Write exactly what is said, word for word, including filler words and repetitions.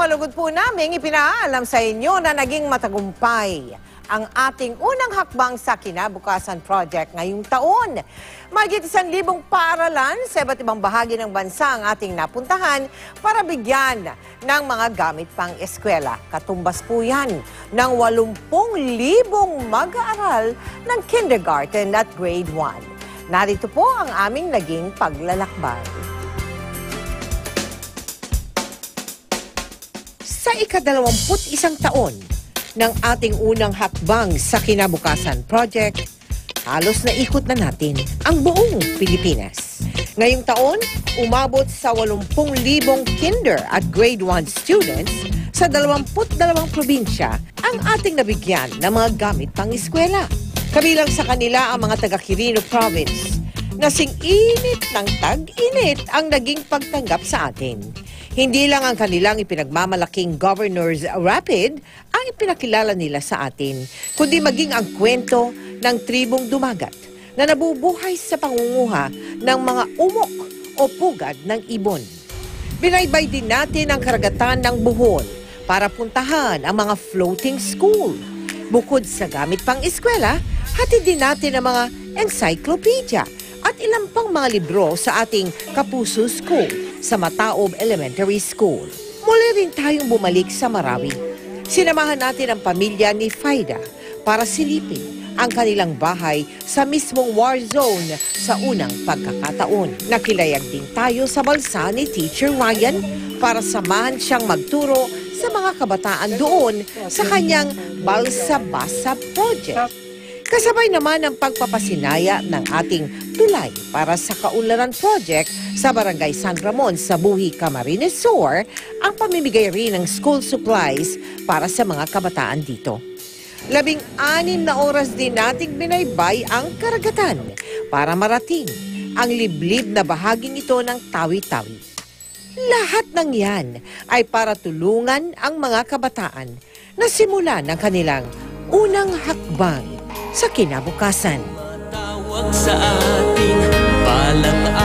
malugod po namin ipinaalam sa inyo na naging matagumpay ang ating unang hakbang sa Kinabukasan Project ngayong taon. Mahigit isang libong paaralan sa iba't ibang bahagi ng bansa ang ating napuntahan para bigyan ng mga gamit pang eskwela. Katumbas po yan ng walumpung libong mag-aaral ng kindergarten at grade one. Narito po ang aming naging paglalakbay. Sa ikadalawamput isang taon ng ating unang hakbang sa Kinabukasan Project, halos naikot na natin ang buong Pilipinas. Ngayong taon, umabot sa walumpung libong kinder at grade one students sa dalawamput dalawang probinsya ang ating nabigyan ng mga gamit pang eskwela. Kabilang sa kanila ang mga taga Quirino Province. Nasing init ng tag-init ang naging pagtanggap sa atin. Hindi lang ang kanilang ipinagmamalaking Governor's Rapid ang ipinakilala nila sa atin, kundi maging ang kwento ng tribong dumagat na nabubuhay sa pangunguha ng mga umok o pugad ng ibon. Binaybay din natin ang karagatan ng Bohol para puntahan ang mga floating school. Bukod sa gamit pang eskwela, hatid din natin ang mga encyclopedia at ilang pang mga libro sa ating Kapuso School sa Mataob Elementary School. Muli rin tayong bumalik sa Marawi. Sinamahan natin ang pamilya ni Faida para silipin ang kanilang bahay sa mismong war zone sa unang pagkakataon. Nakilayag din tayo sa balsa ni Teacher Ryan para samahan siyang magturo sa mga kabataan doon sa kanyang Balsa-Basa Project. Kasabay naman ang pagpapasinaya ng ating tulay para sa Kaunlaran Project sa Barangay San Ramon sa Buhi, Camarines Sur, ang pamimigay rin ng school supplies para sa mga kabataan dito. Labing-anim na oras din nating binaybay ang karagatan para marating ang liblib na bahaging ito ng Tawi-Tawi. Lahat ng yan ay para tulungan ang mga kabataan na simulan ng kanilang unang hakbang sa kinabukasan. Tawag sa ating palang